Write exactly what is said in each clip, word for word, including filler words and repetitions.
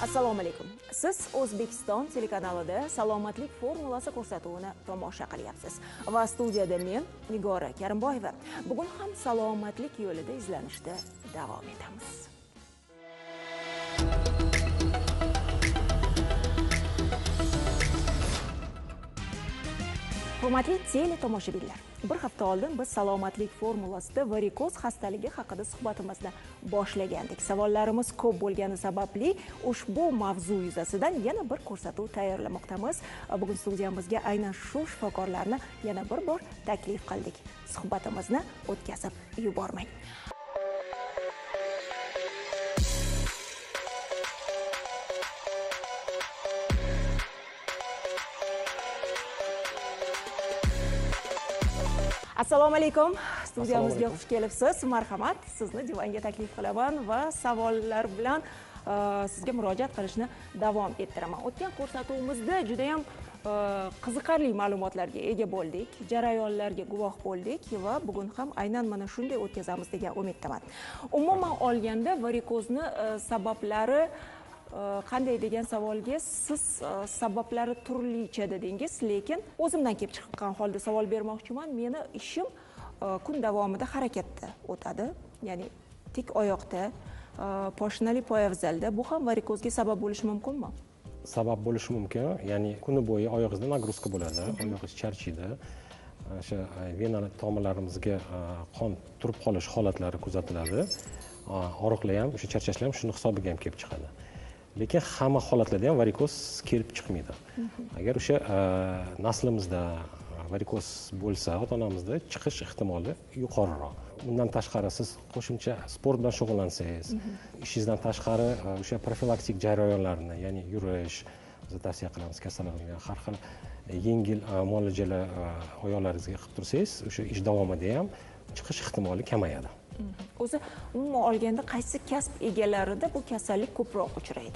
Assalomu alaykum. Siz O'zbekiston telekanalida salomatlik formulasi ko'rsatuvini tomosha qilyapsiz. Va studiyada men Nigora Karimboyeva. Bugun ham salomatlik yo'lida izlanishda davom etamiz. Hurmatli tele tomoshabinlar, bir hafta oldin biz salomatlik formulasida varikoz xastaligi haqida suhbatimizni boshlagandik. Savollarimiz ko'p bo'lgani sababli ushbu mavzu yuzasidan yana bir ko'rsatuv tayyorlamoqdamiz. Bugun studiyamizga aynan shu shifokorlarni yana bir bor taklif qildik. Suhbatimizni o'tkazib yubormang. Assalomu alaykum. Studiyamizga xush kelibsiz. Marhamat, sizni divanga taklif qilaman va savollar bilan sizga murojaat qilishni davom ettiraman. O'tgan ko'rsatuvimizda juda ham qiziqarli ma'lumotlarga ega bo'ldik, jarayonlarga guvoh bo'ldik va bugun ham aynan mana shunday o'tkazamiz degan umiddaman. Umuman olganda varikozni sabablari qanday degan savolga siz sabablari turlicha dedingiz, lekin o'zimdan kelib chiqqan holda savol bermoqchiman. Meni ishim kun davomida harakatda o'tadi, ya'ni tik oyoqda, poshnali poyafzalda. Bu ham varikozga sabab bo'lishi mumkinmi? Sabab bo'lishi mumkin. Ya'ni kuni bo'yi oyog'ingizda nagruzka bo'ladi, oyog'ingiz charchiydi. O'sha vena tomirlarimizga qon turib qolish holatlari kuzatiladi. Og'riqlar ham, o'sha charchashlar ham shuni hisobiga ham kelib chiqadi. Lekin hamma holatlarda ham varikoz kelib chiqmaydi. Agar o'sha naslimizda varikoz bo'lsa, ota-onamizda chiqish ehtimoli yuqoriroq. Undan tashqari siz qo'shimcha sport bilan shug'ullansangiz, ishingizdan tashqari o'sha profilaktik jarayonlarni, ya'ni yurish, biz tavsiya qilamiz kasallangan har xil yengil muolajalar oyoqlaringizga qilib tursangiz, o'sha ish davomida ham chiqish ehtimoli kamayadi. O'zi umuman olganda qaysi kasb egalarida bu kasallik ko'proq uchraydi?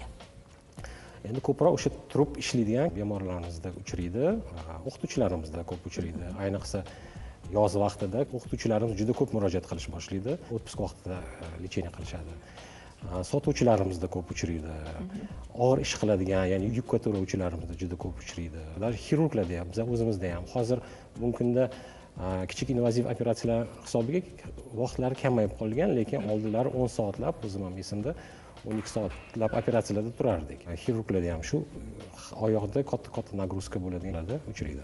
Endi ko'proq o'sha turib ishlaydigan bemorlarimizda uchraydi, o'qituvchilarimizda ko'p uchraydi. Ayniqsa yoz vaqtida o'qituvchilarimiz juda ko'p murojaat qilish boshlaydi. Otpusк vaqtida lecheniya qilishadi. Sotuvchilarimizda ko'p uchraydi. Og'ir ish qiladigan, ya'ni yuk ko'taruvchilarimizda juda ko'p uchraydi. Ular xirurglarda ham, biz o'zimizda ham hozir bugungi kunda kichik invaziv operatsiyalar hisobiga vaqtlari kamayib qolgan, lekin oldinlari o'n soatlab, o'zim ham esimda o'n ikki soatlab operatsiyalarda turardik. Xirurglarda ham shu oyoqda katta-katta nagruzka bo'ladiganlarda uchraydi.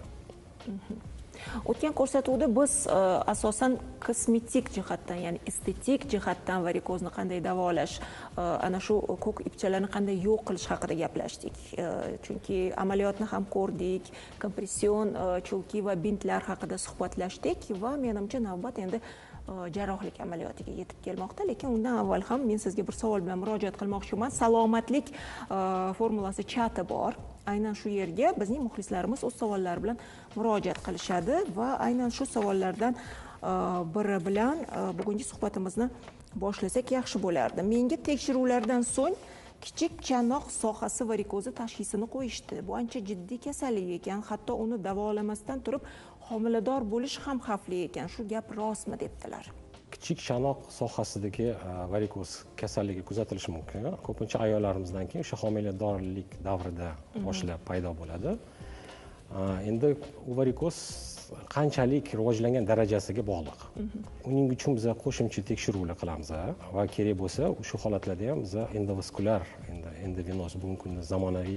O'tgan ko'rsatuvda biz asosan kosmetik jihatdan, ya'ni estetik jihatdan varikozni qanday davolash, ana shu ko'k ipchalarni qanday yo'q qilish haqida gaplashdik. Chunki amaliyotni ham ko'rdik, kompression, chulki va bintlar haqida suhbatlashdik va menimcha navbat endi jarrohlik amaliyotiga yetib kelmoqda. Lekin undan avval ham men sizga bir savol bilan murojaat qilmoqchiman. Salomatlik formulasi chati bor. Aynan shu yerga bizning muxlislarimiz o'z savollari bilan murojaat qilishadi va aynan shu savollardan biri bilan bugungi suhbatimizni boshlasak yaxshi bo'lardi. Menga tekshiruvlardan so'ng kichik chanoq sohasi varikozi tashxisini qo'yishdi. Bu ancha jiddiy kasallik ekan, hatto uni davolamasdan turib homilador bo'lish ham xavfli ekan. Shu gap rostmi debdilar. Kichik chanoq sohasidagi varikoz kasalligi kuzatilishi mumkin. Ko'pincha ayollarimizdan keyin o'sha homiladorlik davrida boshlab paydo bo'ladi. Endi u varikoz qanchalik rivojlangan darajasiga bog'liq. Uning uchun biz qo'shimcha tekshiruvlar qilamiz va kerak bo'lsa, shu holatlarda ham biz endovaskulyar, endi endovenoz bugungi kunda zamonaviy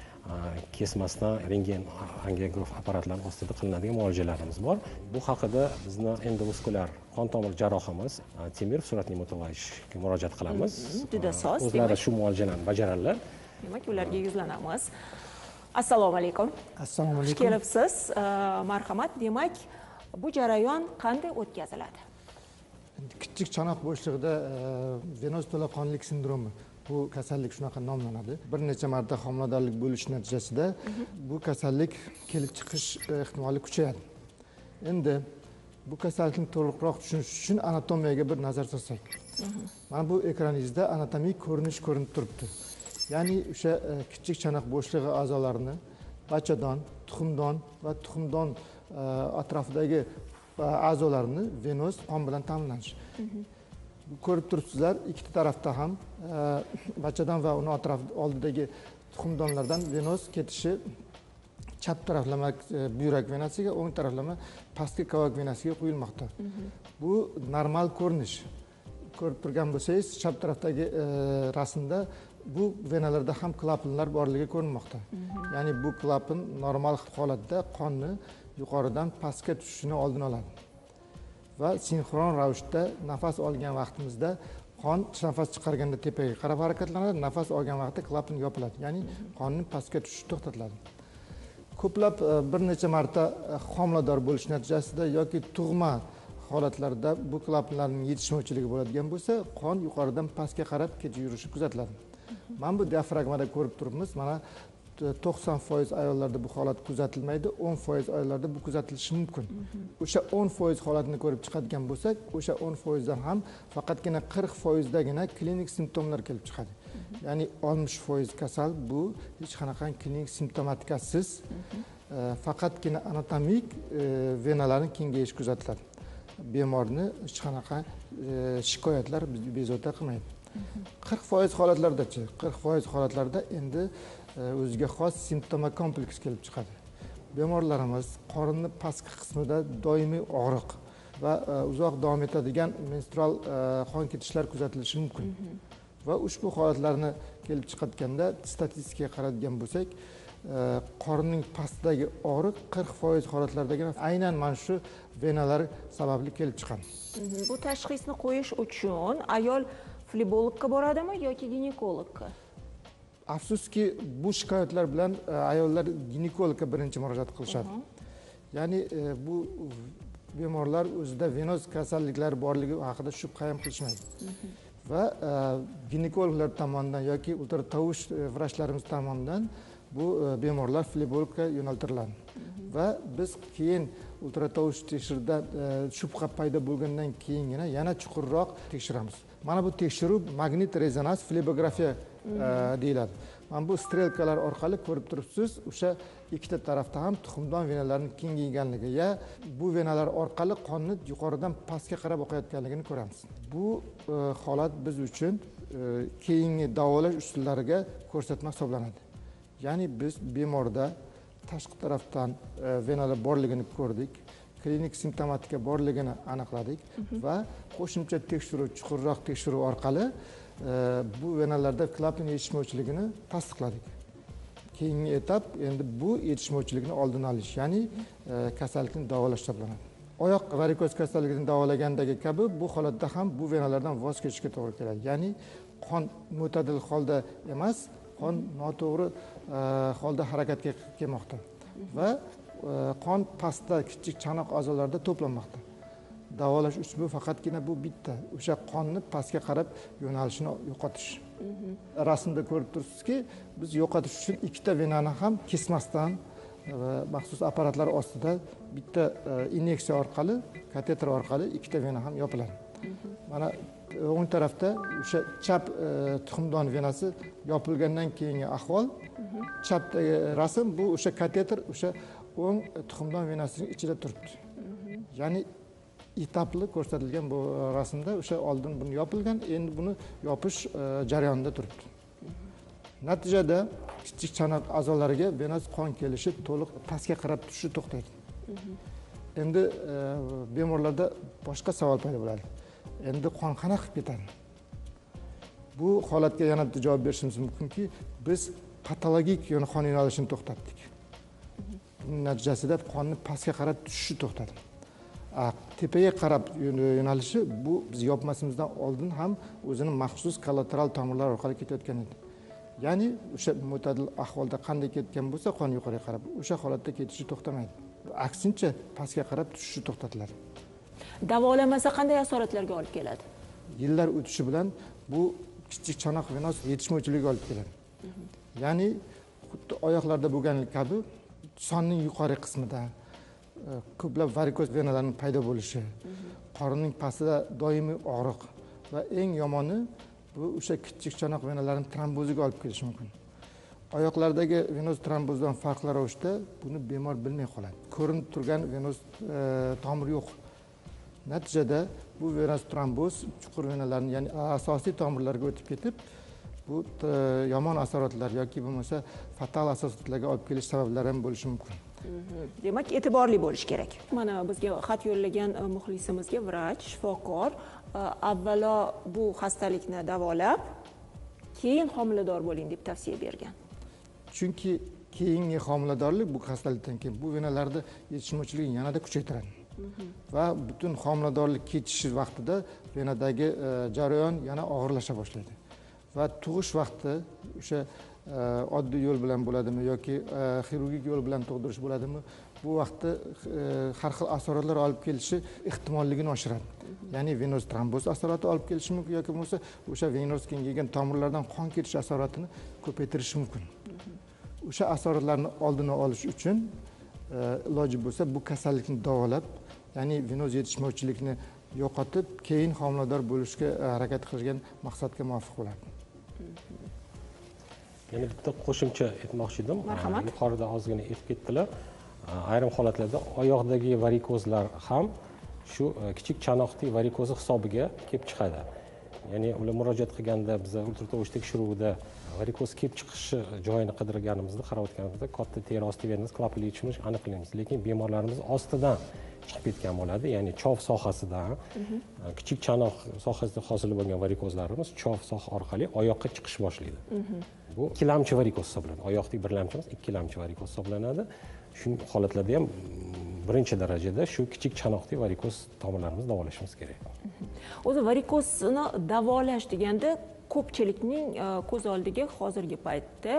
kesmasdan rengen angiografi apparatlar ostida qilinadigan muolajalarimiz bor. Bu haqida bizni endovaskulyar qon tomir jarrohimiz Temir Surat Ne'matovayevichga murojaat qilamiz. Juda soz. O'zlari shu muolajalarni bajaradilar. Demak, ularga yuzlanamiz. Assalomu alaykum. Assalomu alaykum. Xush kelibsiz. Marhamat, demak, bu jarayon qanday o'tkaziladi? Kichik chanoq bo'shlig'ida venoz to'laqonlik sindromi bu kasallik shunaqa nomlanadi. Bir necha marta homiladorlik bo'lish natijasida bu kasallik kelib chiqish ehtimoli kuchayadi. Endi bu kasallikni to'liqroq tushunish uchun anatomiyaga bir nazar solsak. Mana bu ekraningizda anatomik ko'rinish ko'rinib turibdi. Ya'ni o'sha kichik chanoq bo'shlig'i a'zolarini bachadon, tuxumdon va tuxumdon atrofidagi a'zolarni venoz qon bilan ta'minlash. Bu ko'rib turibsizlar, ikkita tarafda ham bachadon va uni atrof oldidagi tuxumdonlardan venoz ketishi chap taraflama buyrak venasiga, o'ng taraflama pastki kavak venasiga quyilmoqda. Bu normal ko'rinish. Ko'rib turgan bo'lsangiz, chap tarafdagi rasmda bu venalarda ham klapanlar borligi ko'rinmoqda. Ya'ni bu klapan normal holatda qonni yuqoridan pastga tushishini oldini oladi. Va sinxron ravishda nafas olgan vaqtimizda qon nafas chiqarganda tepaga qarab harakatlanadi, nafas olgan vaqtda klapan yopiladi. Ya'ni qonning pastga tushishi to'xtatiladi. Ko'plab bir necha marta homilador bo'lish natijasida yoki tug'ma holatlarda bu klapanlarning yetishmovchiligi bo'ladigan bo'lsa, qon yuqoridan pastga qarab ketib yurishi kuzatiladi. Mana bu diafragmada ko'rib turibmiz. Mana to'qson foiz ayollarda bu holat kuzatilmaydi, o'n foiz ayollarda bu kuzatilishi mumkin. O'sha o'n foiz holatni ko'rib chiqadigan bo'lsak, o'sha o'n foiz dan ham faqatgina qirq foiz dagina klinik simptomlar kelib chiqadi. Ya'ni oltmish foiz kasal bu hech qanaqa klinik simptomatikasiz, faqatgina anatomik venalarning kengayishi kuzatiladi. Bemorni hech qanaqa shikoyatlar bezovta qilmaydi. qirq foiz holatlarda-chi, qirq foiz holatlarda endi o'ziga xos simptoma kompleks kelib chiqadi. Bemorlarimiz qorinni pastki qismida doimiy og'riq va uzoq davom etadigan menstrual qon ketishlar kuzatilishi mumkin. Va ushbu holatlarni kelib chiqayotganda statistikaga qaraydigan bo'lsak, qorinning pastidagi og'riq qirq foiz holatlardagina aynan mana shu venalar sababli kelib chiqadi. Bu tashxisni qo'yish uchun ayol flebologga boradimi yoki ginekologga? Afsuski bu shikoyatlar bilan ayollar ginekologga birinchi murojaat qilishadi. Ya'ni bu bemorlar o'zida venoz kasalliklar borligi haqida shubha ham qilishmaydi. Va ginekologlar tomonidan yoki ultratovush vrachlarimiz tomonidan bu bemorlar flebologga yo'naltiriladi. Va biz keyin ultratovush tekshiruvda shubha paydo bo'lgandan keyingina yana chuqurroq tekshiramiz. Mana bu tekshiruv magnit rezonans flebografiya deyiladi. Mana bu strelkalar orqali ko'rib turibsiz, o'sha ikkita tarafda ham tuxumdon venalarining kengayganligi ya bu venalar orqali qonni yuqoridan pastga qarab oqayotganligini ko'ramiz. Bu holat biz uchun keyingi davolash usullariga ko'rsatma hisoblanadi. Ya'ni biz bemorda tashqi tarafdan venalar borligini ko'rdik, klinik simptomatika borligini aniqladik va qo'shimcha tekshiruv, chuqurroq tekshiruv orqali bu venalarda klapan yetishmovchiligini tasdiqladik. Keyingi etap endi bu yetishmovchilikni oldini olish, ya'ni kasallikni davolash hisoblanadi. Oyoq varikoz kasalligini davolagandagi kabi bu holatda ham bu venalardan voz kechishga to'g'ri keladi. Ya'ni qon mo'tadil holda emas, qon noto'g'ri holda harakatga kelmoqda va qon pastda kichik chanoq a'zolarida to'planmoqda. Davolash uslubi faqatgina bu bitta, o'sha qonni pastga qarab yo'nalishini yo'qotish. Rasmda ko'rib turibsizki, biz yo'qotish uchun ikkita venani ham kesmasdan maxsus apparatlar ostida bitta inyeksiya orqali, kateter orqali ikkita vena ham yopiladi. Mana o'ng tarafda o'sha chap tuxumdon venasi yopilgandan keyingi ahvol, chapdagi rasm bu o'sha kateter o'sha o'ng tuxumdon venasining ichida turibdi. Ya'ni etapli ko'rsatilgan bu rasmda o'sha oldin buni yopilgan, endi buni yopish jarayonida turibdi. Natijada kichik chanoq a'zolariga venoz qon kelishi to'liq pastga qarab tushishi to'xtaydi. Endi bemorlarda boshqa savol paydo bo'ladi. Endi qon qanaqa qilib ketadi? Bu holatga yana javob berishimiz mumkinki, biz patologik qon yo'nalishini to'xtatdik. Buning natijasida qonni pastga qarab tushishi to'xtadi. Tepaga qarab yo'nalishi bu biz yopmasimizdan oldin ham o'zini maxsus kollateral tomirlar orqali ketayotgan edi. Ya'ni o'sha mo'tadil ahvolda qanday ketgan bo'lsa, qon yuqoriga qarab o'sha holatda ketishi to'xtamaydi. Aksincha pastga qarab tushishi to'xtatiladi. Davolamasa qanday asoratlarga olib keladi? Yillar o'tishi bilan bu kichik chanoq venoz yetishmovchiligiga olib keladi. Ya'ni xuddi oyoqlarda bo'lganlik kabi sonning yuqori qismida ko'plab varikoz venalarning paydo bo'lishi, qorinning pastida doimiy og'riq va eng yomoni bu o'sha kichik chanoq venalarining tromboziga olib kelishi mumkin. Oyoqlardagi venoz trombozdan farqli ravishda buni bemor bilmay qoladi. Ko'rinib turgan venoz tomir yo'q. Natijada bu venöz tromboz chuqur venalarni, ya'ni asosiy tomirlarga o'tib ketib, bu yomon asoratlar yoki bo'lmasa fatal asoratlarga olib kelish sabablari ham bo'lishi mumkin. Demak, e'tiborli bo'lish kerak. Mana bizga xat yo'llagan muxlisimizga vrach, shifokor avvalo bu xastalikni davolab, keyin homilador bo'ling deb tavsiya bergan. Chunki keyingi homiladorlik bu xastalikdan keyin bu venalarda yetishmovchilikni yanada kuchaytiradi. Va butun homiladorlik ketishi vaqtida venadagi jarayon yana og'irlasha boshlaydi. Va tug'ish vaqti o'sha oddiy yo'l bilan bo'ladimi yoki xirurgik yo'l bilan tug'dirish bo'ladimi, bu vaqtda har xil asoratlar olib kelishi ehtimolligini oshiradi. Ya'ni venöz tromboz asorati olib kelishi mumkin yoki bo'lmasa o'sha venöz kengaygan tomirlardan qon ketish asoratini ko'paytirishi mumkin. O'sha asoratlarni oldini olish uchun iloji bo'lsa bu kasallikni davolab, ya'ni venöz yetishmovchilikni yo'qotib, keyin homilador bo'lishga harakat qilgan maqsadga muvofiq bo'ladi. Yana bitta qo'shimcha aytmoqchi edim. Marhamat. Yuqorida ozgina aytib ketdilar. Ayrim holatlarda oyoqdagi varikozlar ham shu kichik chanoqdagi varikozi hisobiga kelib chiqadi. Ya'ni ular murojaat qilganda biz ultratovush tekshiruvida varikoz kelib chiqishi joyini qidirganimizda, qaratganimizda katta teri osti venasi klapanli yetishmish aniqlaymiz. Lekin bemorlarimiz ostidan chiqib ketgan bo'ladi. Ya'ni chov sohasidan, kichik chanoq sohasida hosil bo'lgan varikozlarimiz chov soha orqali oyoqqa chiqish boshlaydi. Bu ikkilamchi varikoz hisoblanadi. Oyoqdagi birlamchi emas, ikkilamchi varikoz hisoblanadi. Shu holatlarda ham birinchi darajada shu kichik chanoqdagi varikoz tomirlarimizni davolashimiz kerak. O'zi varikozni davolash deganda ko'pchilikning ko'z oldiga hozirgi paytda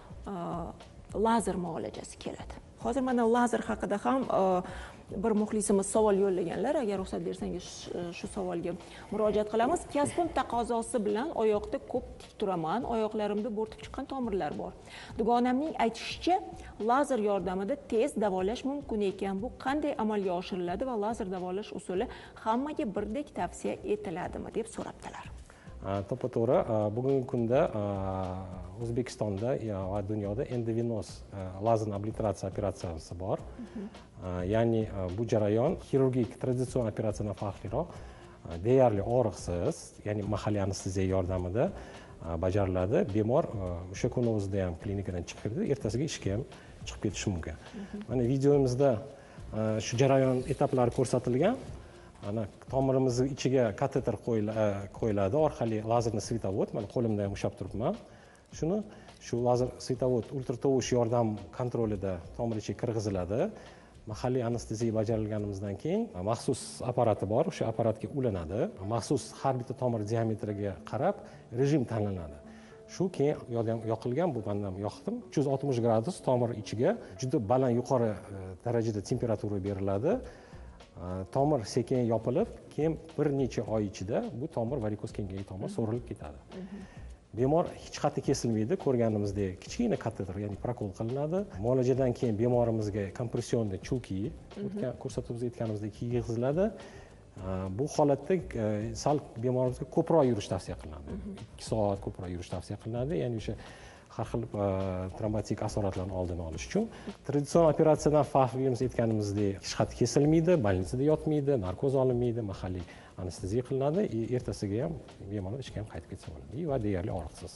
lazer muolajasi keladi. Hozir mana lazer haqida ham bir muxlisimiz savol yo'llaganlar. Agar ruxsat bersangiz shu savolga murojaat qilamiz. Kasbim taqozosi bilan oyoqda ko'p tik turaman, oyoqlarimda bo'rtib chiqqan tomirlar bor. Dugonamning aytishicha, lazer yordamida tez davolash mumkin ekan. Bu qanday amalga oshiriladi va lazer davolash usuli hammaga birdek tavsiya etiladimi deb so'rabdilar. To'g'ri, bugungi kunda O'zbekistonda va dunyoda endovenoz lazer obliteratsiya operatsiyasi bor. Ya'ni bu jarayon xirurgik traditsion operatsiyadan farqliroq, deyarli og'riqsiz, ya'ni mahalliy anesteziya yordamida bajariladi. Bemor o'sha kuni o'zida ham klinikadan chiqib ketadi, ertasiga ishga ham chiqib ketishi mumkin. Mana videomizda shu jarayon etaplari ko'rsatilgan. Ana tomirimizning ichiga kateter qo'yiladi, orqali lazerni svitovod, mana qo'limda ham ushlab turibman. Shuni shu lazer svitovod ultratovush yordam kontrolida tomir ichiga kirgiziladi. Mahalliy anesteziya bajarilganimizdan keyin maxsus apparati bor, o'sha apparatga ulanadi. Maxsus har bitta tomir diametriga qarab rejim tanlanadi. Shu keyin yoqilgan, bu mendan yoqdim. uch yuz oltmish gradus tomir ichiga juda baland yuqori darajada temperatura beriladi. Tomir sekin yopilib, keyin bir necha oy ichida bu tomir varikoz kengaygan tomir so'rilib ketadi. Bemor hech qat'i kesilmaydi, ko'rganimizdek kichkina kateter, ya'ni prokol qilinadi. Muolajadan keyin bemorimizga kompressionda chulki, o'tgan ko'rsatuvimizda aytganimizdek kiygiziladi. Bu holatda sal bemorimizga ko'proq yurish tavsiya qilinadi. ikki soat ko'proq yurish tavsiya qilinadi, ya'ni o'sha har xil trombotik asoratlarni oldini olish uchun. Traditsion operatsiyadan farqimiz aytganimizdek, hech qat'i kesilmaydi, больницада yotmaydi, narkoz olinmaydi, mahalliy anesteziya qilinadi, ertasiga ham bemor ishga ham qaytib ketsa bo'ladi va deyarli og'riqsiz.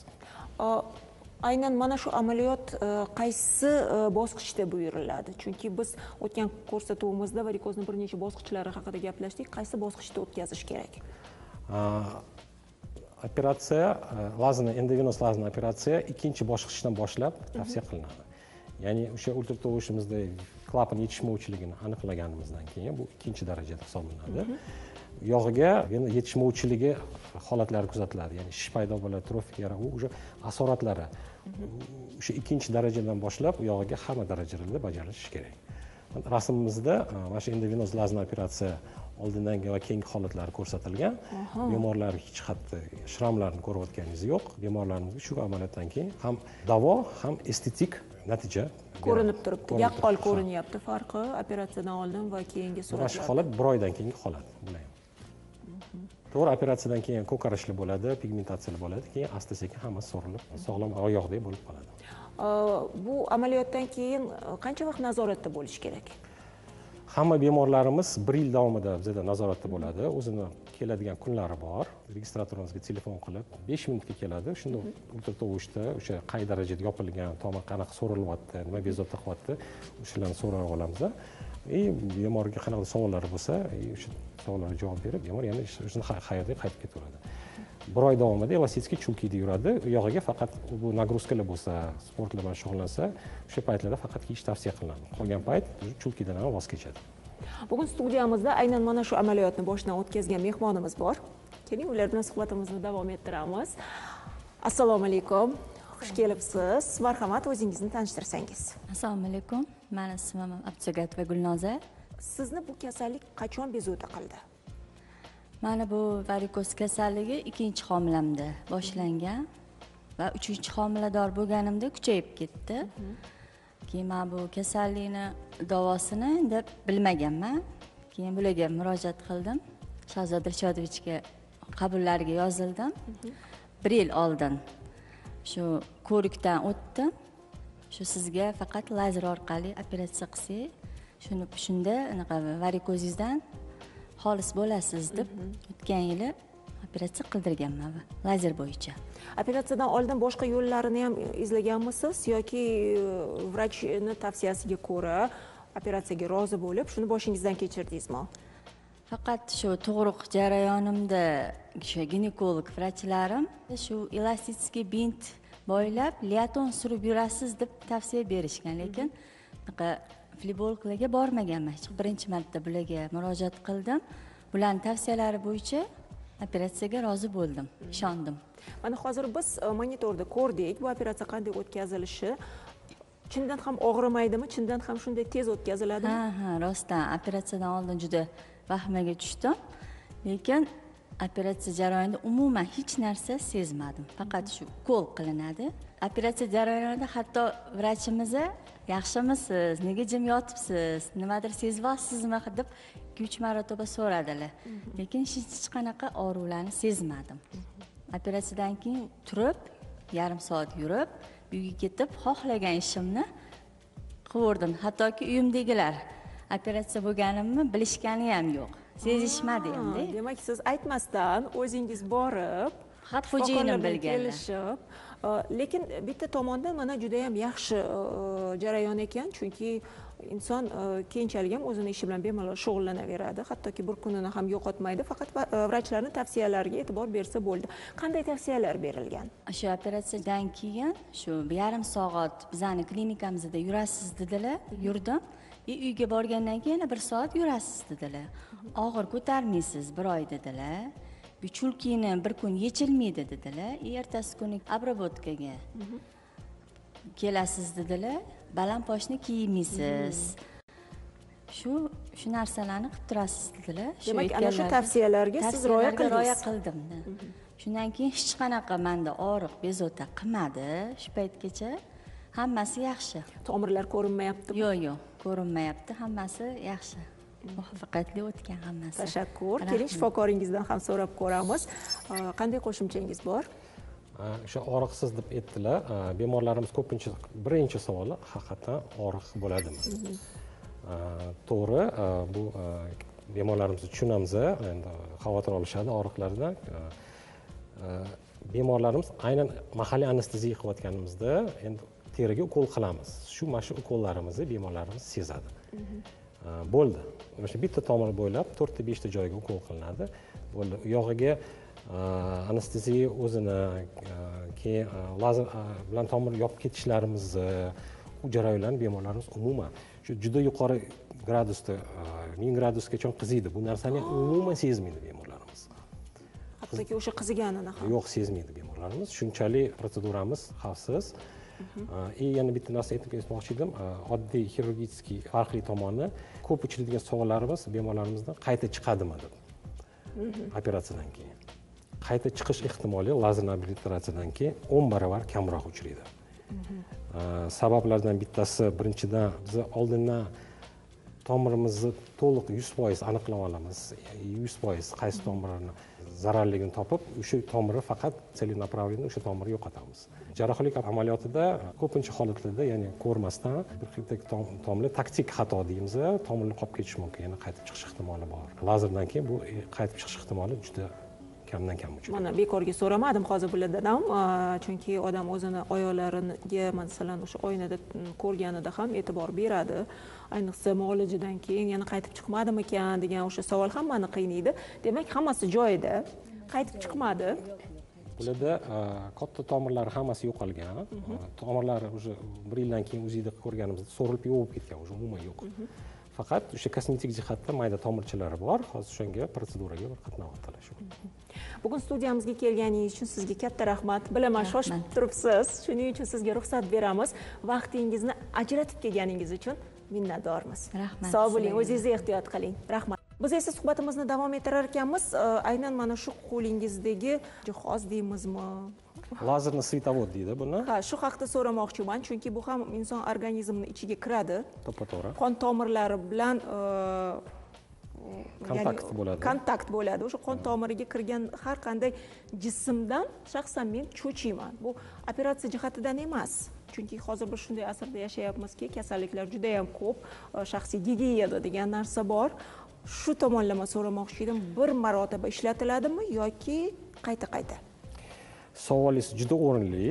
Aynan mana shu amaliyot qaysi bosqichda buyuriladi? Chunki biz o'tgan ko'rsatuvimizda varikozni bir necha bosqichlari haqida gaplashdik. Qaysi bosqichda o'tkazish kerak? Operatsiya, lazerni endovenoz lazerni operatsiya ikkinchi bosqichdan boshlab tavsiya qilinadi. Ya'ni o'sha ultratovushimizda klapan yetishmovchiligini aniqlaganimizdan keyin bu ikkinchi darajada hisoblanadi. Yog'iga yetishmovchiligi holatlari kuzatiladi. Ya'ni shish paydo bo'ladi, trofik yara, u o'sha asoratlari. O'sha ikkinchi darajadan boshlab u yog'iga hamma darajalarda bajarilishi kerak. Rasmimizda mana shu endovenoz lazerni operatsiya oldingi va keyingi holatlari ko'rsatilgan. Bemorlar hech qat'i shramlarni ko'rayotganingiz yo'q. Bemorlarimizga shu amaliyotdan keyin ham davo, ham estetik natija ko'rinib turibdi. Yaqqol ko'rinyapti farqi operatsiyadan oldin va keyingi suratlar. Mana shu holat bir oydan keyingi holat bular. To'g'ri, operatsiyadan keyin ko'karishli bo'ladi, pigmentatsiyali bo'ladi, keyin asta-sekin hammasi so'rilib, sog'lom oyoqdek bo'lib qoladi. Bu amaliyotdan keyin qancha vaqt nazoratda bo'lish kerak? hamma bemorlarimiz bir yil davomida bizda nazoratda bo'ladi. O'zini keladigan kunlari bor. Registratorimizga telefon qilib besh minutga keladi. Shunda ultratovushda o'sha qay darajada yopilgan, tomir qanaqa so'rilyapti, nima bezovta qilyapti, o'shalarni so'rab olamiz. И bemorga qanaqa savollari bo'lsa, o'sha savollarga javob berib, bemor yana o'zini hayotiga qaytib ketaveradi. Bir oy davomida elastitskiy chulkida yuradi. U yog'iga faqat bu nagruzkalar bo'lsa, sportlar bilan shug'ullansa, o'sha paytlarda faqat kiyish tavsiya qilinadi. Qolgan payt chulkidan ham voz kechadi. Bugun studiyamizda aynan mana shu amaliyotni boshdan o'tkazgan mehmonimiz bor. Keling, ular bilan suhbatimizni davom ettiramiz. Assalomu alaykum. Xush kelibsiz. Marhamat, o'zingizni tanishtirsangiz. Assalomu alaykum. Meni ismim Abdusagatova Gulnoza. Sizni bu kasallik qachon bezovta qildi? Mana bu varikoz kasalligi ikkinchi homilamda boshlangan va uchinchi homilador bo'lganimda kuchayib ketdi. Keyin men bu kasallikni davosini endi bilmaganman. Keyin bularga murojaat qildim. Shahzoda Irshodovichga qabullariga yozildim. bir yil oldin shu ko'rikdan o'tdim. Shu sizga faqat lazer orqali operatsiya qilsak, shuni shunda anaqa varikozingizdan xolis bo'lasiz deb o'tgan yili operatsiya qildirganman lazer bo'yicha. Operatsiyadan oldin boshqa yo'llarini ham izlaganmisiz yoki vrachni tavsiyasiga ko'ra operatsiyaga rozi bo'lib, shuni boshingizdan kechirdingizmi? Faqat shu tug'ruq jarayonimda o'sha ginekolog vrachlarim shu elastitskiy bint boylab liaton surib yurasiz deb tavsiya berishgan, lekin bunaqa flebologlarga bormaganman. Hech birinchi marta bularga murojaat qildim. Bularning tavsiyalari bo'yicha operatsiyaga rozi bo'ldim, ishondim. Mana hozir biz monitorda ko'rdik, bu operatsiya qanday o'tkazilishi. Chindan ham og'rimaydimi? Chindan ham shunday tez o'tkaziladimi? Ha, ha, rostdan operatsiyadan oldin juda vahmaga tushdim. Lekin operatsiya jarayonida umuman hech narsa sezmadim. Faqat shu ukol qilinadi. Operatsiya jarayonida hatto vrachimiz yaxshimisiz, nega jim yotibsiz, nimadir sezyapsizmi deb ikki uch marotaba so'radilar. Lekin hech qanaqa og'riqlarni sezmadim. Operatsiyadan keyin turib, yarim soat yurib, uyga ketib, xohlagan ishimni qilaverdim. Hattoki uyimdagilar operatsiya bo'lganimni bilishgani ham yo'q. Sezishmadi endi. Demak, siz aytmasdan o'zingiz borib, faqat xo'jayinim bilganlar. Lekin bitta tomondan mana juda ham yaxshi jarayon ekan, chunki inson keyinchalik ham o'zini ishi bilan bemalol shug'ullanaveradi, hattoki bir kunini ham yo'qotmaydi, faqat vrachlarning tavsiyalariga e'tibor bersa bo'ldi. Qanday tavsiyalar berilgan? Shu operatsiyadan keyin shu yarim soat bizani klinikamizda yurasiz dedilar, yurdim. E, uyga borgandan keyin bir soat yurasiz dedilar. Og'ir ko'tarmaysiz bir oy dedilar. Bu chulkini bir kun yechilmaydi dedilar. Ertasi kuni obrabotkaga kelasiz dedilar. Baland poshni kiymaysiz. Shu shu narsalarni qilib turasiz dedilar. Demak, ana shu tavsiyalarga siz rioya qildingiz. Rioya qildim. Shundan keyin hech qanaqa menda og'riq bezovta qilmadi. Shu paytgacha hammasi yaxshi. Tomirlar ko'rinmayaptimi? Yo'q, yo'q, ko'rinmayapti. Hammasi yaxshi. Muvaffaqiyatli o'tgan hammasi. Tashakkur. Keling, shifokoringizdan ham so'rab ko'ramiz. Qanday qo'shimchangiz bor? O'sha og'riqsiz deb aytdilar. Bemorlarimiz ko'pincha birinchi savoli haqiqatan og'riq bo'ladimi? To'g'ri, bu bemorlarimizni tushunamiz, endi xavotir olishadi og'riqlardan. Bemorlarimiz aynan mahalliy anesteziya qilayotganimizda endi teriga ukol qilamiz. Shu mana shu ukollarimizni bemorlarimiz sezadi. Bo'ldi. O'sha bitta tomir bo'ylab to'rtta beshta joyga ukol qilinadi. Bo'ldi. U yog'iga anesteziya o'zini keyin lazer bilan tomir yopib ketishlarimizni, u jarayonlarni bemorlarimiz umuman shu juda yuqori gradusda, ming gradusgacha qiziydi. Bu narsani umuman sezmaydi bemorlarimiz. Hattoki o'sha qiziganini ham. Yo'q, sezmaydi bemorlarimiz. Shunchalik protseduramiz xavfsiz. И yana bitta narsa aytib o'tmoqchi edim. Oddiy xirurgiy farqli tomoni ko'p uchraydigan savollarimiz bemorlarimizdan qayta chiqadimi deb. Operatsiyadan keyin. Qayta chiqish ehtimoli lazer obliteratsiyadan keyin o'n barobar kamroq uchraydi. Sabablardan bittasi, birinchidan biz oldindan tomirimizni to'liq yuz foiz aniqlab olamiz. yuz foiz qaysi tomirni zararligini topib o'sha tomirni faqat целенаправленно o'sha tomirni yo'qotamiz. Jarrohlik amaliyotida ko'pincha holatlarda, ya'ni ko'rmasdan bir xil tomirlar taktik xato deymiz, tomirni qolib ketishi mumkin, yana qaytib chiqish ehtimoli bor. Lazerdan keyin bu qaytib chiqish ehtimoli juda kamdan kam uchraydi. Mana bekorga so'ramadim hozir bulardan ham, chunki odam o'zini oyoqlariga masalan o'sha oynada ko'rganida ham e'tibor beradi. Ayniqsa muolajadan keyin yana qaytib chiqmadimikan degan o'sha savol hammani qiynaydi. Demak, hammasi joyida. Qaytib chiqmadi. Bularda katta tomirlar hammasi yo'qolgan. Tomirlari o'sha bir yildan keyin o'zingizda ko'rganimizda so'rilib yovib ketgan, o'sha umuman yo'q. Faqat o'sha kosmetik jihatda mayda tomirchalari bor. Hozir shunga protseduraga bir qatnayaptilar shu. Bugun studiyamizga kelganingiz uchun sizga katta rahmat. Bilaman, shoshib turibsiz. Shuning uchun sizga ruxsat beramiz. Vaqtingizni ajratib kelganingiz uchun minnatdormiz. Rahmat. Sog' bo'ling, o'zingizni ehtiyot qiling. Rahmat. Biz esa suhbatimizni davom ettirar ekanmiz. Aynan mana shu qo'lingizdagi jihoz deymizmi? Lazerni svetовод deydi buni. Ha, shu haqida so'ramoqchiman, chunki bu ham inson organizmining ichiga kiradi. To'ppa-to'g'ri. Qon tomirlari bilan kontakt bo'ladi. Kontakt bo'ladi. O'sha qon tomiriga kirgan har qanday jismdan shaxsan men cho'chiyman. Bu operatsiya jihatidan emas. Chunki hozir biz shunday asrda yashayapmizki, kasalliklar juda ham ko'p, shaxsiy gigiyena degan narsa bor. Shu tomonlama so'ramoqchi edim, bir marotaba ishlatiladimi yoki qayta-qayta? Savolingiz juda o'rinli.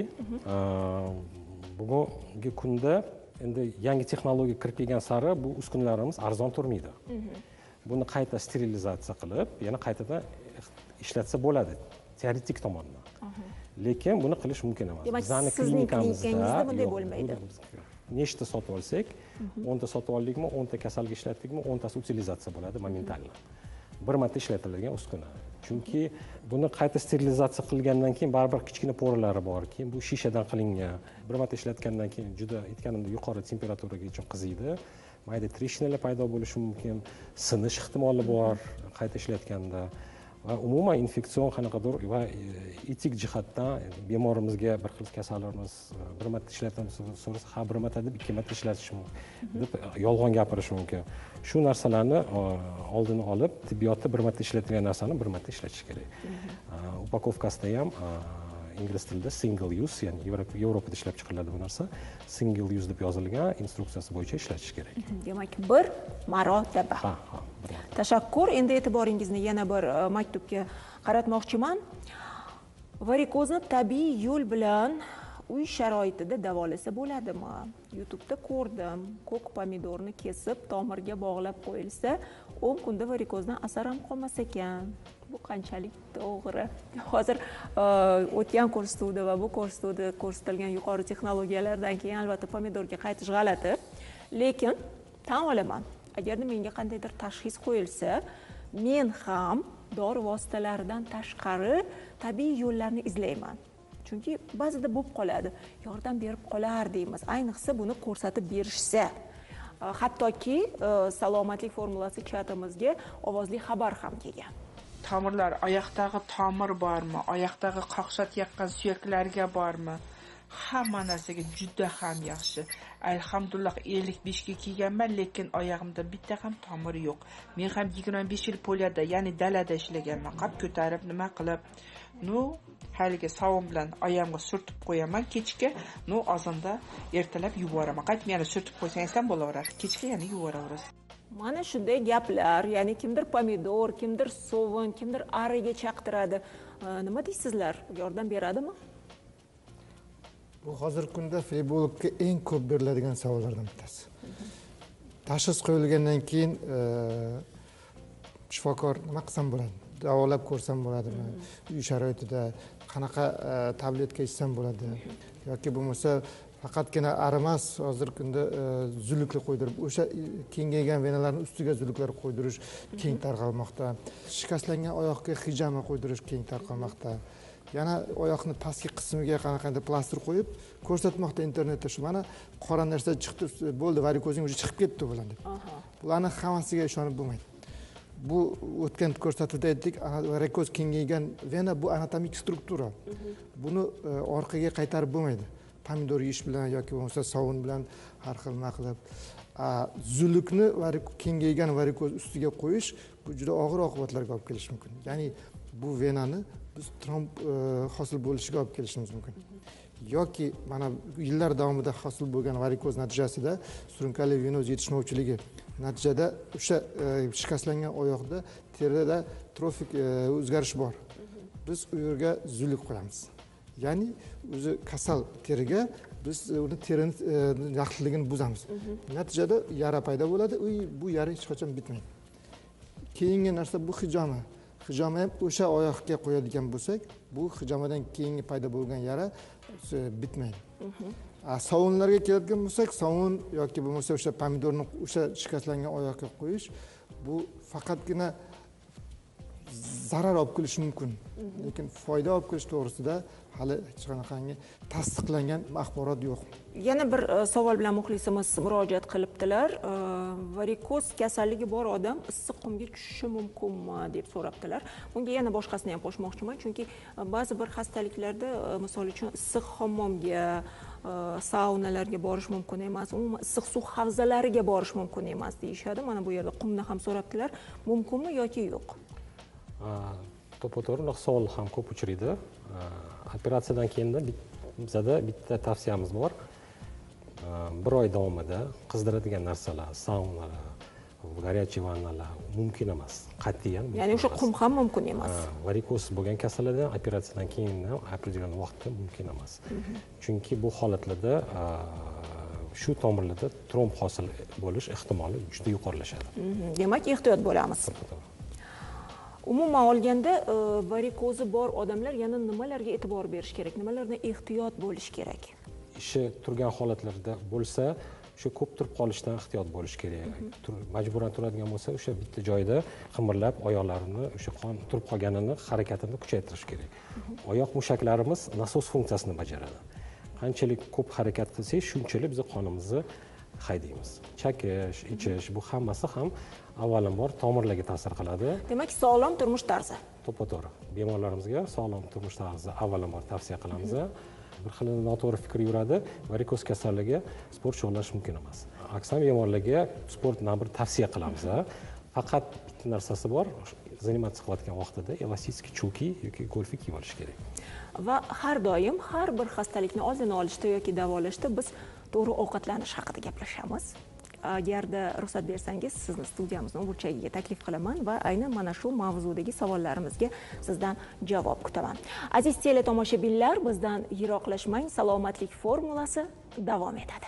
Bugungi kunda endi yangi texnologiya kirib kelgan sari bu uskunalarimiz arzon turmaydi. Buni qayta sterilizatsiya qilib, yana qaytadan ishlatsa bo'ladi teoretik tomondan. Lekin buni qilish mumkin emas. Bizning klinikamizda bunday bo'lmaydi. Nechta sotib olsak, o'nta sotib oldikmi, o'nta kasalga ishlatdikmi, o'ntasi utilizatsiya bo'ladi momentalno. Bir marta ishlatiladigan uskuna. Chunki buni qayta sterilizatsiya qilgandan keyin baribir kichkina poralari bor. Keyin bu shishadan qilingan. Bir marta ishlatgandan keyin juda aytganimdek yuqori temperaturagacha qiziydi. Mayda trishnalar paydo bo'lishi mumkin, sinish ehtimoli bor qayta ishlatganda. Va umuman infeksion qanaqadir va etik jihatdan bemorimizga bir xil kasallarimiz bir marta ishlatamiz so'rasa, ha bir marta deb ikki marta ishlatish mumkin deb yolg'on gapirish mumkin. Shu narsalarni oldini olib, tibbiyotda bir marta ishlatilgan narsani bir marta ishlatish kerak. Upakovkasida ham ingliz tilida single use, ya'ni Yevropada ishlab chiqariladi bu narsa. Single use deb yozilgan, instruksiyasi bo'yicha ishlatish kerak. Demak, bir marotaba. Ha, ha. Tashakkur. Endi e'tiboringizni yana bir maktubga qaratmoqchiman. Varikozni tabiiy yo'l bilan uy sharoitida davolasa bo'ladimi? YouTube'da ko'rdim. Ko'k pomidorni kesib, tomirga bog'lab qo'yilsa, o'n kunda varikozdan asar ham qolmas ekan. Bu qanchalik to'g'ri? Hozir o'tgan ko'rsatuvda va bu ko'rsatuvda ko'rsatilgan yuqori texnologiyalardan keyin albatta pomidorga qaytish g'alati. Lekin tan olaman, agarda menga qandaydir tashxis qo'yilsa, men ham dori vositalaridan tashqari tabiiy yo'llarni izlayman. Chunki ba'zida bo'lib qoladi, yordam berib qolar deymiz. Ayniqsa buni ko'rsatib berishsa. Hattoki salomatlik formulasi chatimizga ovozli xabar ham kelgan. Tomirlar, oyoqdagi tomir bormi? Oyoqdagi qaqshatayotgan suyaklarga bormi? Hamma narsaga juda ham yaxshi. Alhamdulillah ellik beshga kelganman, lekin oyog'imda bitta ham tomir yo'q. Men ham yigirma besh yil poliyada, ya'ni dalada ishlaganman. Qab ko'tarib nima qilib, nu haliga sovun bilan oyog'imga surtib qo'yaman kechga, nu ozonda ertalab yuboraman. Qaytib yana surtib qo'ysangiz ham bo'laveradi. Kechga yana yuboraverasiz. Mana shunday gaplar, ya'ni kimdir pomidor, kimdir sovun, kimdir ariga chaqtiradi. Nima deysizlar? Yordam beradimi? Bu hozirgi kunda flebologga eng ko'p beriladigan savollardan bittasi. Tashxis qo'yilgandan keyin shifokor nima qilsam bo'ladi? Davolab ko'rsam bo'ladimi? Uy sharoitida qanaqa tabletka ichsam bo'ladi? Yoki bo'lmasa faqatgina arimas hozirgi kunda zuluklar qo'ydirib, o'sha kengaygan venalarning ustiga zuluklar qo'ydirish keng tarqalmoqda. Shikastlangan oyoqqa hijama qo'ydirish keng tarqalmoqda. Yana oyoqni pastki qismiga qanaqanday plastir qo'yib ko'rsatmoqda internetda. Shu mana qora narsa chiqdi, bo'ldi, varikozing o'zi chiqib ketdi bilan deb. Bularning hammasiga ishonib bo'lmaydi. Bu o'tgan ko'rsatuvda aytdik, varikoz kengaygan vena bu anatomik struktura. Buni orqaga qaytarib bo'lmaydi. Pomidor yeyish bilan yoki bo'lmasa sovun bilan har xil nima qilib, zulukni kengaygan varikoz ustiga qo'yish bu juda og'ir oqibatlarga olib kelishi mumkin. Ya'ni bu venani biz tromb hosil bo'lishiga olib kelishimiz mumkin. Yoki mana yillar davomida hosil bo'lgan varikoz natijasida surunkali venoz yetishmovchiligi natijada o'sha shikastlangan oyoqda terida trofik o'zgarish bor. Biz u yerga zuylik qo'yamiz. Ya'ni o'zi kasal teriga biz uni terini yaxshiligini buzamiz. Natijada yara paydo bo'ladi. Bu yara hech qachon bitmaydi. Keyingi narsa bu hijoma. Hijoma ham o'sha oyoqqa qo'yadigan bo'lsak, bu hijomadan keyingi paydo bo'lgan yara bitmaydi. Sovunlarga keladigan bo'lsak, sovun yoki bo'lmasa o'sha pomidorni o'sha shikastlangan oyoqqa qo'yish bu faqatgina zarar olib kelishi mumkin. Lekin foyda olib kelish to'g'risida hali hech qanaqangi tasdiqlangan axborot yo'q. Yana bir savol bilan muxlisimiz murojaat qilibdilar. Varikoz kasalligi bor odam issiq qumga tushishi mumkinmi deb so'rabdilar. Bunga yana boshqasini ham qo'shmoqchiman, chunki ba'zi bir xastaliklarda, misol uchun issiq hammomga, saunalarga borish mumkin emas, umuman issiq suv havzalariga borish mumkin emas deyishadi. Mana bu yerda qumni ham so'rabdilar. Mumkinmi yoki yo'q? To'ppa-to'g'ri savol ham ko'p uchraydi. Operatsiyadan keyin bizda bitta tavsiyamiz bor. Bir oy davomida qizdiradigan narsalar, saunalar, горячий vannalar mumkin emas. Qat'iyan. Ya'ni o'sha qum ham mumkin emas. Varikoz bo'lgan kasallarda operatsiyadan keyin определен vaqtda mumkin emas. Chunki bu holatlarda shu tomirlarda tromb hosil bo'lish ehtimoli juda yuqorilashadi. Demak, ehtiyot bo'lamiz. Umuman olganda varikozi bor odamlar yana nimalarga e'tibor berish kerak, nimalardan ehtiyot bo'lish kerak? Ishi turgan holatlarda bo'lsa, shu ko'p turib qolishdan ehtiyot bo'lish kerak. Majburan turadigan bo'lsa, o'sha bitta joyda qimirlab oyoqlarini, o'sha qon turib qolganini harakatini kuchaytirish kerak. Oyoq mushaklarimiz nasos funksiyasini bajaradi. Qanchalik ko'p harakat qilsak, shunchalik biz qonimizni haydaymiz. Chakish, ichish, bu hammasi ham avvalambor tomirlarga ta'sir qiladi. Demak, sog'lom turmush tarzi. To'ppa-to'g'ri. Bemorlarimizga sog'lom turmush tarzi avvalambor tavsiya qilamiz. Bir xil noto'g'ri fikr yuradi, varikoz kasalligi sport shug'ullanish mumkin emas. Aksam bemorlarga sport nabir tavsiya qilamiz. Faqat bitta narsasi bor, zanimatsiya qilayotgan vaqtida elastik cho'ki yoki golfi kiyib olish kerak. Va har doim har bir xastalikni oldini olishda yoki davolashda biz to'g'ri ovqatlanish haqida gaplashamiz. Agarda ruxsat bersangiz, sizni studiyamizning burchagiga taklif qilaman va aynan mana shu mavzudagi savollarimizga sizdan javob kutaman. Aziz teletomoshabinlar, bizdan yiroqlashmang, salomatlik formulasi davom etadi.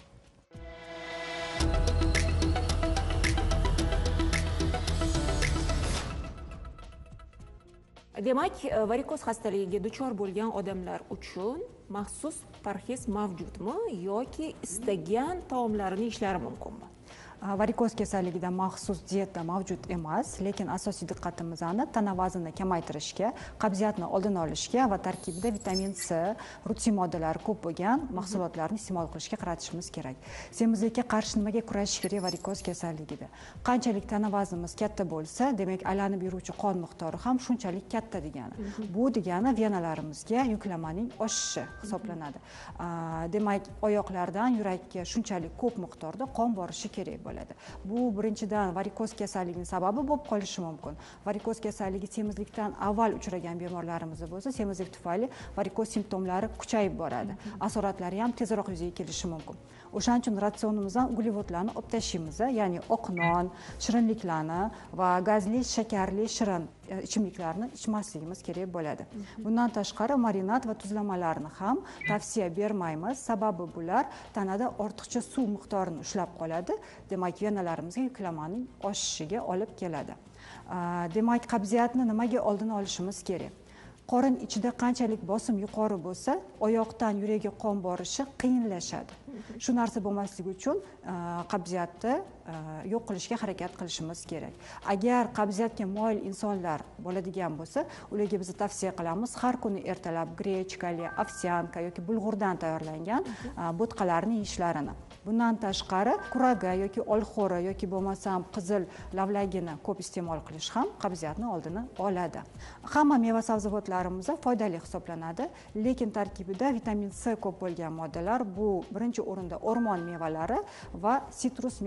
Demak, varikoz xastaligiga duchor bo'lgan odamlar uchun maxsus parhez mavjudmi yoki istagan taomlarini ishlari mumkinmi? Varikoz kasalligida maxsus diyeta mavjud emas, lekin asosiy diqqatimizni tana vaznini kamaytirishga, qabziyatni oldini olishga va tarkibida vitamin C, rutin moddalari ko'p bo'lgan mahsulotlarni iste'mol qilishga qaratishimiz kerak. Semizlikka qarshi nimaga kurashish kerak varikoz kasalligida? Qanchalik tana vaznimiz katta bo'lsa, demak aylanib yuruvchi qon miqdori ham shunchalik katta degani. Bu degani venalarimizga yuklamaning oshishi hisoblanadi. Demak, oyoqlardan yurakka shunchalik ko'p miqdorda qon borishi kerak bo'ladi. Bu birinchidan varikoz kasalligining sababi bo'lib qolishi mumkin. Varikoz kasalligi semizlikdan avval uchragan bemorlarimizda bo'lsa, semizlik tufayli varikoz simptomlari kuchayib boradi. Asoratlari ham tezroq yuzaga kelishi mumkin. O'shaning uchun ratsionimizdan uglevodlarni olib tashlaymiz, ya'ni oq non, shirinliklarni va gazli, shakarli, shirin ichimliklarni ichmasligimiz kerak bo'ladi. Bundan tashqari marinad va tuzlamalarni ham tavsiya bermaymiz. Sababi bular tanada ortiqcha suv miqdorini ushlab qoladi. Demak, venalarimizga yuklamaning oshishiga olib keladi. Demak, qabziyatni nimaga oldini olishimiz kerak? Qorin ichida qanchalik bosim yuqori bo'lsa, oyoqdan yurakka qon borishi qiyinlashadi. Shu narsa bo'lmasligi uchun qabziyatni yo'q qilishga harakat qilishimiz kerak. Agar qabziyatga moyil insonlar bo'ladigan bo'lsa, ularga biz tavsiya qilamiz har kuni ertalab grechkali, ovsyanka yoki bulg'urdan tayyorlangan bo'tqalarni yeyishlarini. Bundan tashqari kuraga yoki olxo'ri yoki bo'lmasam qizil lavlagini ko'p iste'mol qilish ham qabziyatni oldini oladi. Hamma meva sabzavotlarimiz foydali hisoblanadi, lekin tarkibida vitamin C ko'p bo'lgan moddalar bu birinchi o'rinda o'rmon mevalari va sitrus mevalar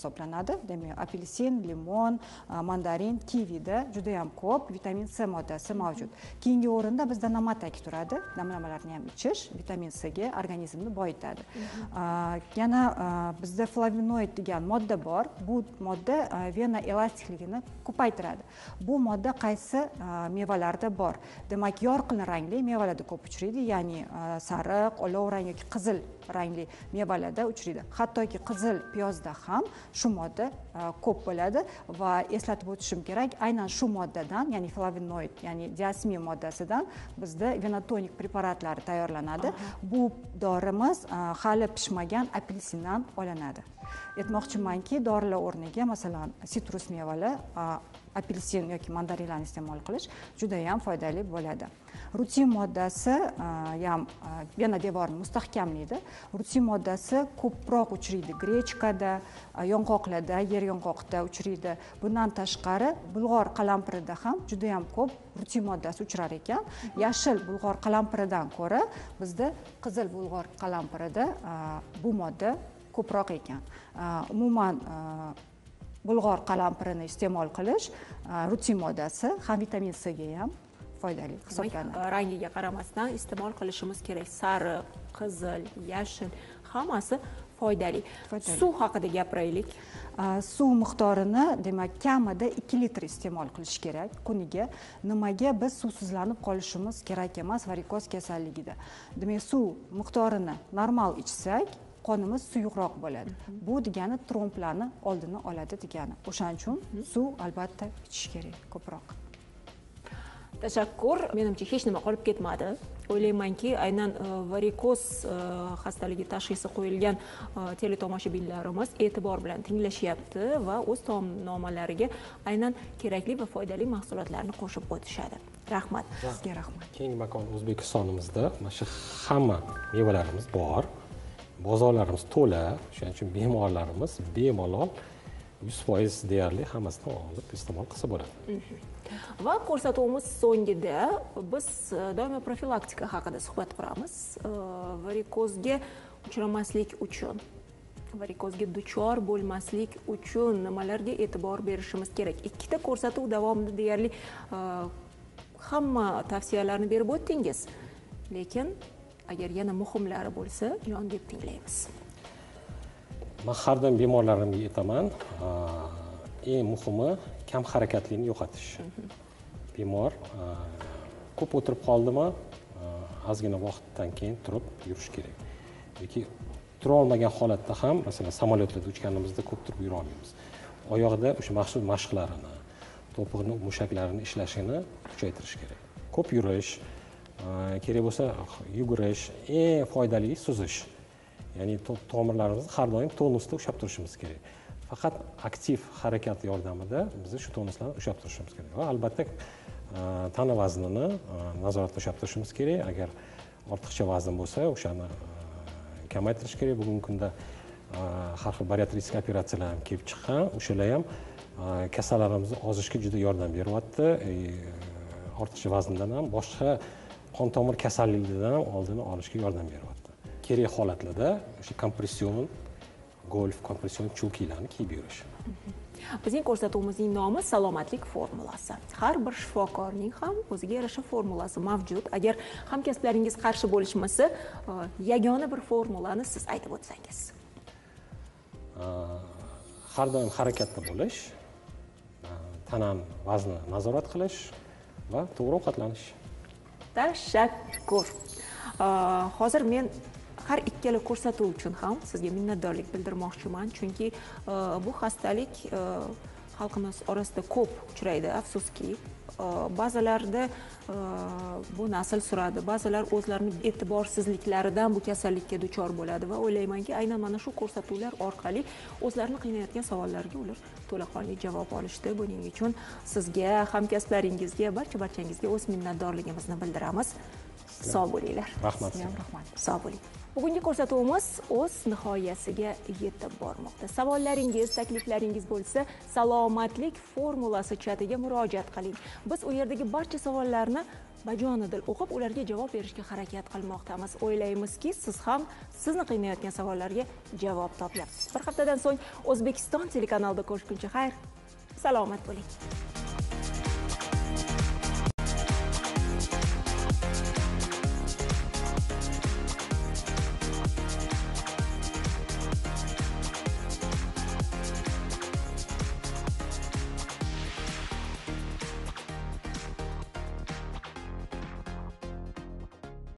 hisoblanadi. Demak, apelsin, limon, mandarin, kivida juda ham ko'p vitamin C moddasi mavjud. Keyingi o'rinda bizda namatak turadi. Namlamalarni ham ichish vitamin C ga organizmni boyitadi. Yana bizda flavinoid degan modda bor. Bu modda vena elastikligini ko'paytiradi. Bu modda qaysi mevalarda bor? Demak, yorqin rangli mevalarda ko'p uchraydi, ya'ni sariq, olov rang yoki qizil rangli mevalarda uchraydi. Hattoki qizil piyozda ham shu modda ko'p bo'ladi va eslatib o'tishim kerak, aynan shu moddadan, ya'ni flavinoid, ya'ni diasmin moddasidan bizda venotonik preparatlari tayyorlanadi. Bu dorimiz hali pishmagan apelsindan olinadi. Aytmoqchimanki, dorilar o'rniga masalan sitrus mevalar, apelsin yoki mandarinlarni iste'mol qilish juda ham foydali bo'ladi. Rutin moddasi ham vena devorini mustahkamlaydi. Rutin moddasi ko'proq uchraydi grechkada, yong'oqlarda, yer yong'oqda uchraydi. Bundan tashqari bulg'or qalampirida ham juda ham ko'p rutin moddasi uchrar ekan. Yashil bulg'or qalampiridan ko'ra bizda qizil bulg'or qalampirida bu modda ko'proq ekan. Umuman bulg'or qalampirini iste'mol qilish rutin moddasi ham vitamin C ga ham foydali hisoblanadi. Rangiga qaramasdan iste'mol qilishimiz kerak. Sariq, qizil, yashil hammasi foydali. Suv haqida gapiraylik. Suv miqdorini, demak, kamida ikki litr iste'mol qilish kerak kuniga. Nimaga biz suvsizlanib qolishimiz kerak emas varikoz kasalligida? Demak, suv miqdorini normal ichsak, qonimiz suyuqroq bo'ladi. Bu degani tromblarni oldini oladi degani. O'shaning uchun suv albatta ichish kerak ko'proq. Tashakkur. Menimcha hech nima qolib ketmadi. O'ylaymanki, aynan varikoz xastaligi tashxisi qo'yilgan teletomoshabinlarimiz e'tibor bilan tinglashyapti va o'z taomnomalariga aynan kerakli va foydali mahsulotlarni qo'shib o'tishadi. Rahmat. Sizga rahmat. Keyingi makon O'zbekistonimizda mana shu hamma mevalarimiz bor. Bozorlarimiz to'la, shuning uchun bemorlarimiz bemalol yuz foiz deyarli hammasini olib iste'mol qilsa bo'ladi. Va ko'rsatuvimiz so'ngida biz doimo profilaktika haqida suhbat quramiz. Varikozga uchramaslik uchun, varikozga duchor bo'lmaslik uchun nimalarga e'tibor berishimiz kerak? Ikkita ko'rsatuv davomida deyarli hamma tavsiyalarni berib o'tdingiz. Lekin agar yana muhimlari bo'lsa, jon deb tinglaymiz. Men har doim bemorlarimga aytaman, eng muhimi kam harakatlikni yo'qotish. Bemor ko'p o'tirib qoldimi, ozgina vaqtdan keyin turib yurish kerak. Yoki tura olmagan holatda ham, masalan, samolyotlarda uchganimizda ko'p turib yura olmaymiz. Oyoqda o'sha maxsus mashqlarini, to'piqni mushaklarini ishlashini kuchaytirish kerak. Ko'p yurish, kerak bo'lsa yugurish, eng foydali suzish. Ya'ni tomirlarimizni har doim tonusda ushlab turishimiz kerak. Faqat aktiv harakat yordamida biz shu tonuslarni ushlab turishimiz kerak. Va albatta tana vaznini nazoratda ushlab turishimiz kerak. Agar ortiqcha vazn bo'lsa, o'shani kamaytirish kerak. Bugungi kunda har xil bariatrik operatsiyalar ham kelib chiqqan. O'shalar ham kasallarimizni ozishga juda yordam beryapti. Ortiqcha vazndan ham boshqa qon tomir kasalliklaridan ham oldini olishga yordam beryapti. Kerak holatlarda o'sha kompression, golf kompression cho'kilarni kiyib yurish. Bizning ko'rsatuvimizning nomi salomatlik formulasi. Har bir shifokorning ham o'ziga yarasha formulasi mavjud. Agar hamkasblaringiz qarshi bo'lishmasa, yagona bir formulani siz aytib o'tsangiz. Har doim harakatda bo'lish, tanani vaznini nazorat qilish va to'g'ri ovqatlanish. Tashakkur. Hozir men har ikkala ko'rsatuv uchun ham sizga minnatdorlik bildirmoqchiman, chunki bu xastalik xalqimiz orasida ko'p uchraydi, afsuski. Ba'zilarda bu nasl suradi, ba'zilar o'zlarining e'tiborsizliklaridan bu kasallikka duchor bo'ladi va o'ylaymanki, aynan mana shu ko'rsatuvlar orqali o'zlarini qiynayotgan savollarga ular to'laqonli javob olishdi. Buning uchun sizga, hamkasblaringizga, barcha-barchangizga o'z minnatdorligimizni bildiramiz. Sog' bo'linglar. Rahmat. Sog' bo'ling. Bugungi ko'rsatuvimiz o'z nihoyasiga yetib bormoqda. Savollaringiz, takliflaringiz bo'lsa, salomatlik formulasi chatiga murojaat qiling. Biz u yerdagi barcha savollarni bajonidil o'qib, ularga javob berishga harakat qilmoqdamiz. O'ylaymizki, siz ham sizni qiynayotgan savollarga javob topyapsiz. Bir haftadan so'ng O'zbekiston telekanalida ko'rishguncha xayr, salomat bo'ling.